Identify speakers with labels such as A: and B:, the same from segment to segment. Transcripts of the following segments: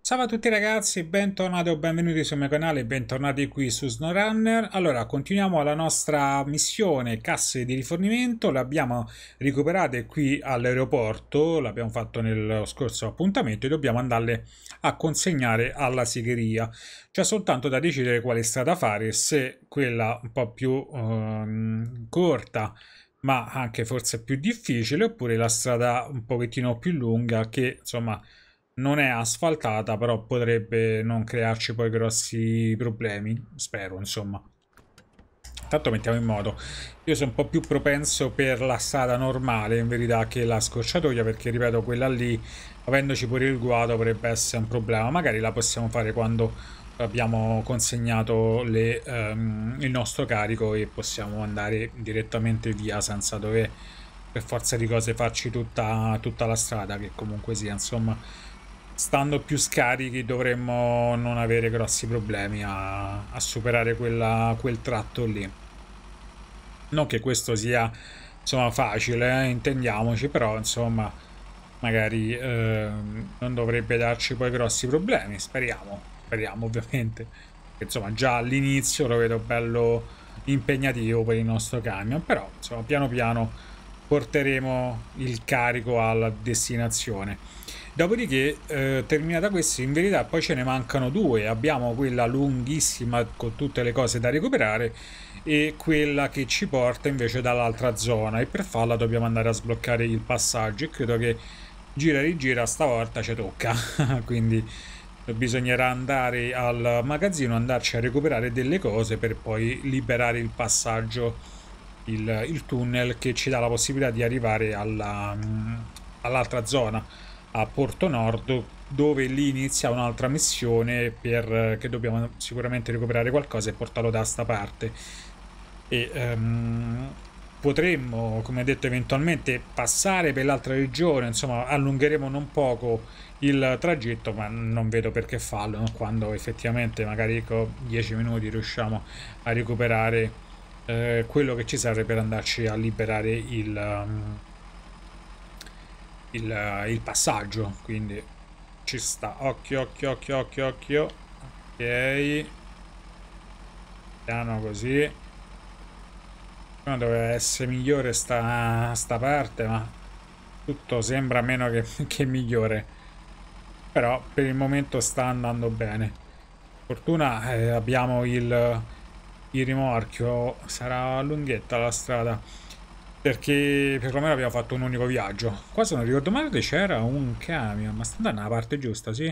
A: Ciao a tutti ragazzi, bentornati o benvenuti sul mio canale, bentornati qui su SnowRunner. Allora, continuiamo la nostra missione casse di rifornimento, le abbiamo recuperate qui all'aeroporto, l'abbiamo fatto nello scorso appuntamento e dobbiamo andarle a consegnare alla segheria. C'è soltanto da decidere quale strada fare, se quella un po' più corta ma anche forse più difficile, oppure la strada un pochettino più lunga che insomma non è asfaltata, però potrebbe non crearci poi grossi problemi, spero, insomma. Intanto mettiamo in moto. Io sono un po' più propenso per la strada normale, in verità, che la scorciatoia, perché, ripeto, quella lì, avendoci pure il guado, potrebbe essere un problema. Magari la possiamo fare quando abbiamo consegnato il nostro carico e possiamo andare direttamente via senza dover, per forza di cose, farci tutta la strada, che comunque sia, insomma, stando più scarichi dovremmo non avere grossi problemi a superare quel tratto lì. Non che questo sia insomma facile, intendiamoci, però insomma magari non dovrebbe darci poi grossi problemi, speriamo ovviamente. Insomma già all'inizio lo vedo bello impegnativo per il nostro camion, però insomma piano piano porteremo il carico alla destinazione. Dopodiché, terminata questa, in verità poi ce ne mancano due. Abbiamo quella lunghissima con tutte le cose da recuperare e quella che ci porta invece dall'altra zona, e per farla dobbiamo andare a sbloccare il passaggio e credo che gira e rigira stavolta ci tocca. Quindi bisognerà andare al magazzino, andarci a recuperare delle cose per poi liberare il passaggio, il tunnel che ci dà la possibilità di arrivare all'altra zona, a Porto Nord, dove lì inizia un'altra missione che dobbiamo sicuramente recuperare qualcosa e portarlo da sta parte. E potremmo, come detto, eventualmente passare per l'altra regione, insomma allungheremo non poco il tragitto, ma non vedo perché farlo, no? Quando effettivamente magari con 10 minuti riusciamo a recuperare quello che ci serve per andarci a liberare il passaggio. Quindi ci sta. Occhio, occhio, occhio, occhio, occhio. Ok, piano così. Doveva essere migliore sta parte, ma tutto sembra meno che migliore. Però per il momento sta andando bene. Fortuna abbiamo il rimorchio. Sarà lunghetta la strada, perché perlomeno abbiamo fatto un unico viaggio. Qua, se non ricordo male, c'era un camion, ma sta andando nella parte giusta, sì?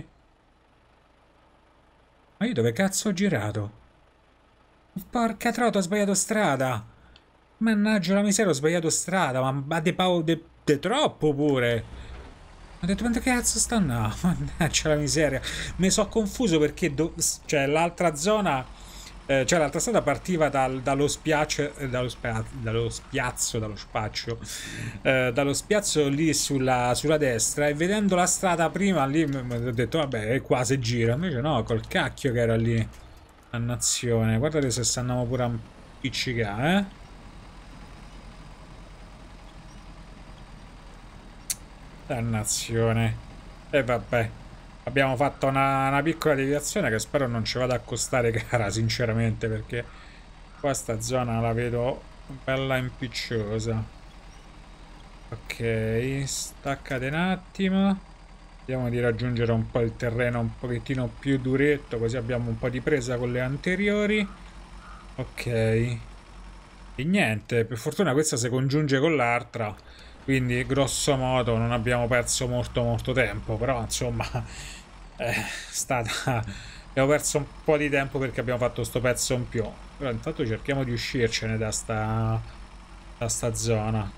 A: Ma io dove cazzo ho girato? Porca trota, ho sbagliato strada! Mannaggia la miseria, ho sbagliato strada, ma de troppo pure! Ho detto, ma che cazzo sta andando? Mannaggia la miseria. Mi sono confuso perché cioè l'altra zona, cioè l'altra strada partiva dallo spiaccio, dallo spiazzo, dallo spaccio, dallo spiazzo lì sulla destra, e vedendo la strada prima lì ho detto, vabbè, è qua se gira. Invece no, col cacchio che era lì. Dannazione, guardate se stanno pure a piccicare, eh. Dannazione. E vabbè. Abbiamo fatto una piccola deviazione che spero non ci vada a costare cara, sinceramente, perché qua sta zona la vedo bella impicciosa. Ok, staccate un attimo. Vediamo di raggiungere un po' il terreno un pochettino più duretto, così abbiamo un po' di presa con le anteriori. Ok. E niente, per fortuna questa si congiunge con l'altra, quindi grosso modo non abbiamo perso molto tempo, però insomma è stata... abbiamo perso un po' di tempo perché abbiamo fatto sto pezzo in più. Però intanto cerchiamo di uscircene da sta zona.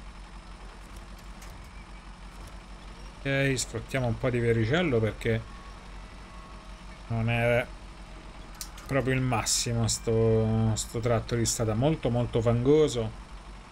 A: Ok, sfruttiamo un po' di vericello perché non è proprio il massimo sto tratto di strada, molto fangoso.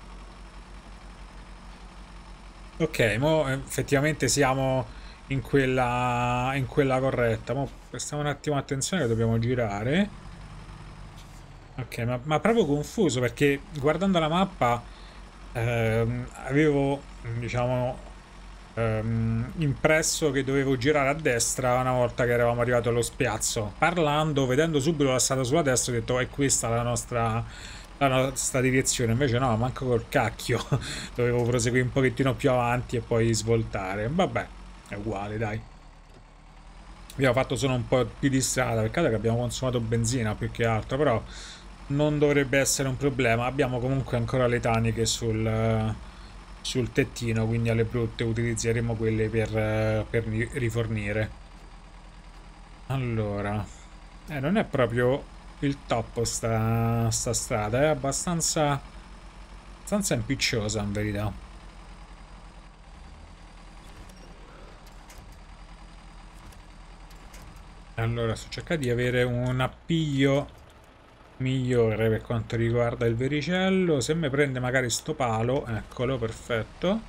A: Ok, mo effettivamente siamo in quella corretta. Mo prestiamo un attimo attenzione che dobbiamo girare. Ok, ma proprio confuso perché guardando la mappa avevo, diciamo, impresso che dovevo girare a destra una volta che eravamo arrivati allo spiazzo. Parlando, vedendo subito la strada sulla destra, ho detto è questa la nostra direzione. Invece no, manco col cacchio. Dovevo proseguire un pochettino più avanti e poi svoltare. Vabbè, è uguale, dai. Abbiamo fatto solo un po' più di strada, peccato che abbiamo consumato benzina più che altro, però non dovrebbe essere un problema. Abbiamo comunque ancora le taniche sul tettino, quindi alle brutte utilizzeremo quelle per rifornire. Allora, non è proprio il top sta strada, è abbastanza impicciosa in verità. Allora, sto cercando di avere un appiglio migliore per quanto riguarda il vericello. Se mi prende magari sto palo, eccolo, perfetto.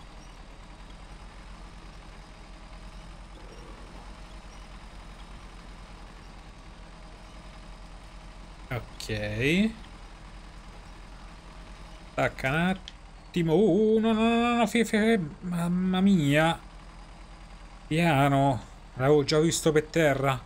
A: Ok. Stacca un attimo. No, no, no, no, mamma mia. Piano. L'avevo già visto per terra.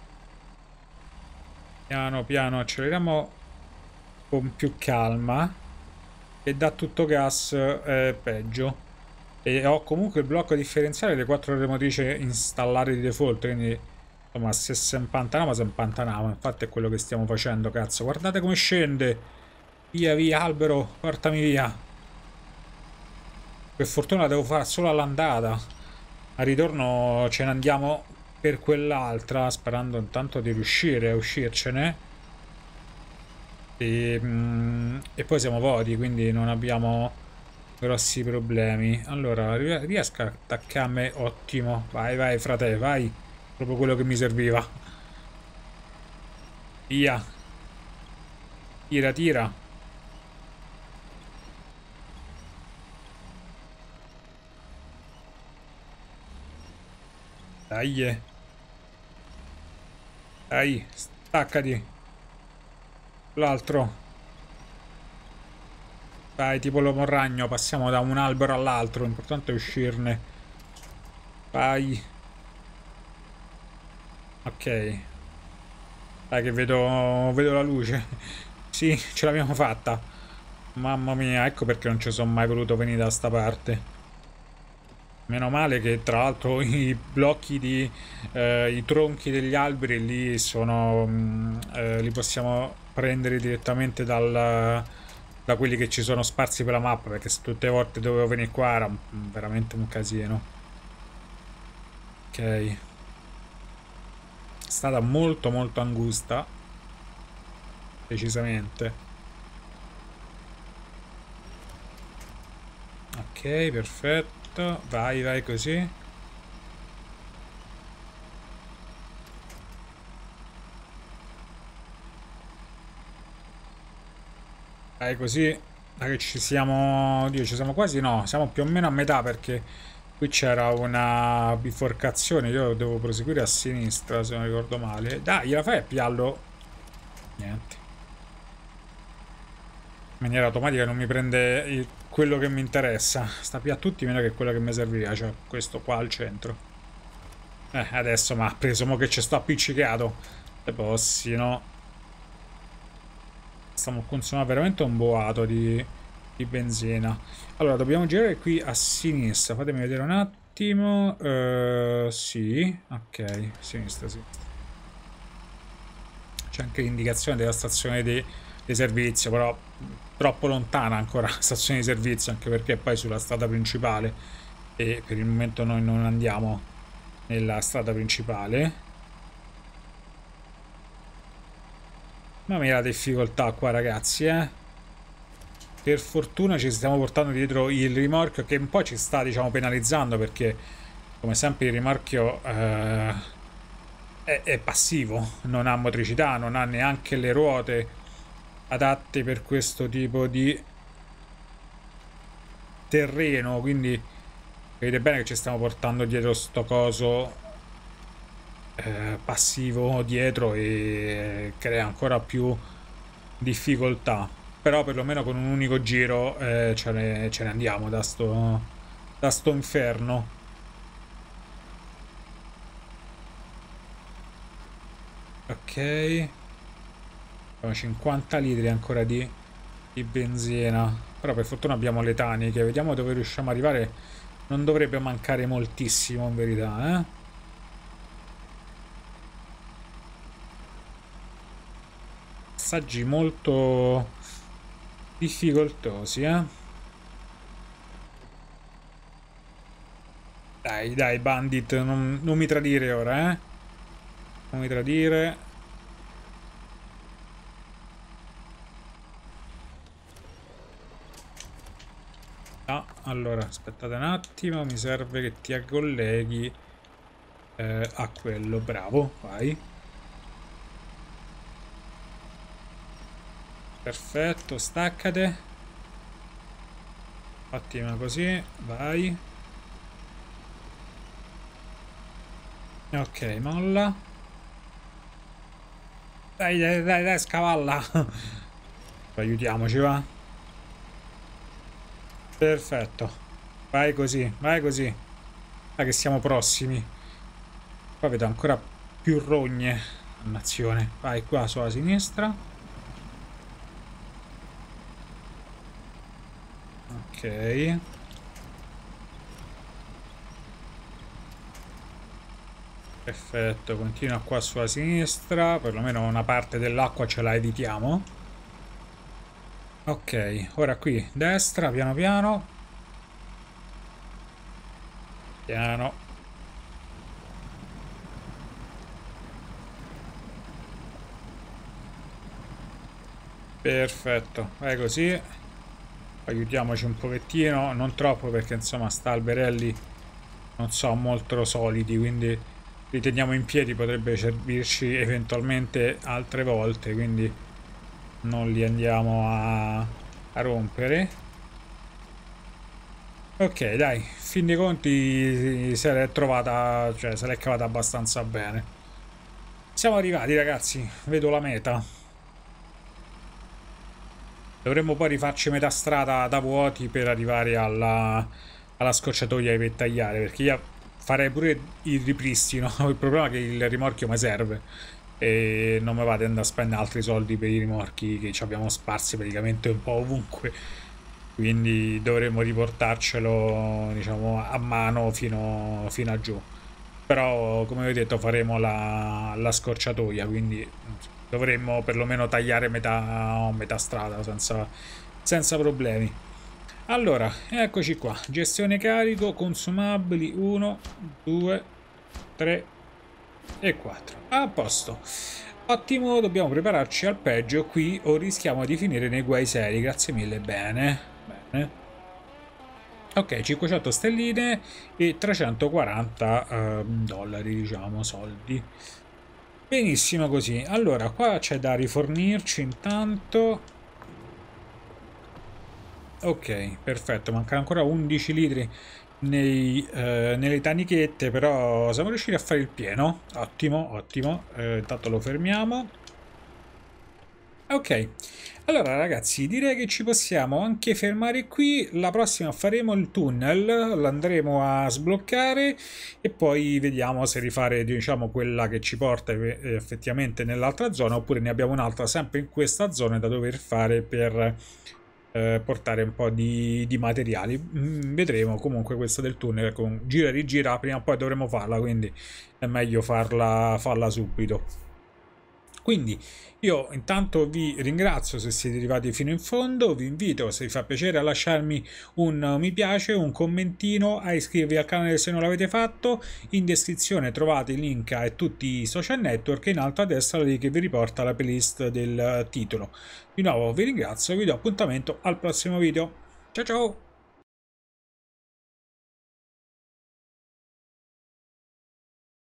A: Piano, piano, acceleriamo con più calma. E da tutto gas peggio. E ho comunque il blocco differenziale delle 4 ore motrici installate di default, quindi insomma se si impantanava si impantanava. Infatti è quello che stiamo facendo, cazzo. Guardate come scende. Via, via, albero, portami via. Per fortuna la devo fare solo all'andata. Al ritorno ce ne andiamo per quell'altra, sperando intanto di riuscire a uscircene. E poi siamo voti, quindi non abbiamo grossi problemi. Allora, riesco a attaccarmi? Ottimo. Vai, vai, frate, vai. Proprio quello che mi serviva. Via. Tira, tira. Dai. Dai, staccati. L'altro. Vai, tipo l'uomo ragno, passiamo da un albero all'altro, l'importante è uscirne. Vai. Ok. Dai che vedo la luce. Sì, ce l'abbiamo fatta. Mamma mia, ecco perché non ci sono mai voluto venire da sta parte. Meno male che tra l'altro i blocchi i tronchi degli alberi lì sono li possiamo prendere direttamente da quelli che ci sono sparsi per la mappa, perché se tutte le volte dovevo venire qua era veramente un casino. Ok, è stata molto molto angusta, decisamente. Ok, perfetto, vai vai così. Dai, così, dai che ci siamo. Oddio, ci siamo quasi. No, siamo più o meno a metà perché qui c'era una biforcazione. Io devo proseguire a sinistra, se non ricordo male. Dai, gliela fai a piallo? Niente. In maniera automatica non mi prende quello che mi interessa. Sta più a tutti meno che quello che mi serviva. Cioè, questo qua al centro. Adesso mi ha preso, mo che ci sto appiccicato. Se fossi, no? Stiamo consumando veramente un boato di benzina. Allora, dobbiamo girare qui a sinistra. Fatemi vedere un attimo. Sì, ok, sinistra, sinistra. C'è anche l'indicazione della stazione di servizio, però troppo lontana ancora la stazione di servizio, anche perché è poi sulla strada principale e per il momento noi non andiamo nella strada principale. Mamma mia la difficoltà qua ragazzi, eh. Per fortuna ci stiamo portando dietro il rimorchio che un po' ci sta diciamo penalizzando perché come sempre il rimorchio è passivo, non ha motricità, non ha neanche le ruote adatte per questo tipo di terreno, quindi vedete bene che ci stiamo portando dietro sto coso passivo dietro e crea ancora più difficoltà. Però perlomeno con un unico giro ce ne andiamo da sto inferno. Ok. Abbiamo 50 litri ancora di benzina. Però per fortuna abbiamo le taniche. Vediamo dove riusciamo ad arrivare. Non dovrebbe mancare moltissimo in verità, eh. Passaggi molto difficoltosi, eh. Dai, dai, Bandit, non mi tradire ora, eh. Non mi tradire. Ah, allora, aspettate un attimo, mi serve che ti colleghi a quello. Bravo, vai. Perfetto, staccate. Fattima così, vai. Ok, molla. Dai, dai, dai, dai, scavalla. Aiutiamoci, va. Perfetto. Vai così, vai così. Dai che siamo prossimi. Qua vedo ancora più rogne. Dannazione. Vai qua sulla sinistra. Ok. Perfetto, continua qua sulla sinistra. Perlomeno una parte dell'acqua ce la evitiamo. Ok, ora qui, destra, piano piano. Piano. Perfetto, vai così. Aiutiamoci un pochettino, non troppo perché insomma sta alberelli non sono molto solidi, quindi li teniamo in piedi, potrebbe servirci eventualmente altre volte, quindi non li andiamo a rompere. Ok, dai, fin dei conti se l'è trovata, cioè se l'è cavata abbastanza bene. Siamo arrivati ragazzi, vedo la meta. Dovremmo poi rifarci metà strada da vuoti per arrivare alla scorciatoia per tagliare, perché io farei pure il ripristino. Il problema è che il rimorchio mi serve e non mi vado ad andare a spendere altri soldi per i rimorchi che ci abbiamo sparsi praticamente un po' ovunque. Quindi dovremmo riportarcelo, diciamo, a mano fino a giù. Però, come vi ho detto, faremo la scorciatoia, quindi dovremmo perlomeno tagliare metà strada senza problemi. Allora, eccoci qua. Gestione carico, consumabili 1, 2, 3 e 4. A posto. Ottimo, dobbiamo prepararci al peggio qui o rischiamo di finire nei guai seri. Grazie mille, bene. Bene. Ok, 500 stelline e 340 dollari, diciamo, soldi. Benissimo così. Allora, qua c'è da rifornirci intanto. Ok, perfetto. Mancano ancora 11 litri nelle tanichette, però siamo riusciti a fare il pieno. Ottimo, ottimo. Intanto lo fermiamo. Ok, allora ragazzi direi che ci possiamo anche fermare qui, la prossima faremo il tunnel, l'andremo a sbloccare e poi vediamo se rifare diciamo quella che ci porta effettivamente nell'altra zona oppure ne abbiamo un'altra sempre in questa zona da dover fare per portare un po' di materiali. Vedremo comunque questa del tunnel con gira e rigira, prima o poi dovremo farla, quindi è meglio farla subito. Quindi io intanto vi ringrazio se siete arrivati fino in fondo, vi invito se vi fa piacere a lasciarmi un mi piace, un commentino, a iscrivervi al canale se non l'avete fatto, in descrizione trovate il link a tutti i social network e in alto a destra la link che vi riporta la playlist del titolo. Di nuovo vi ringrazio e vi do appuntamento al prossimo video. Ciao ciao!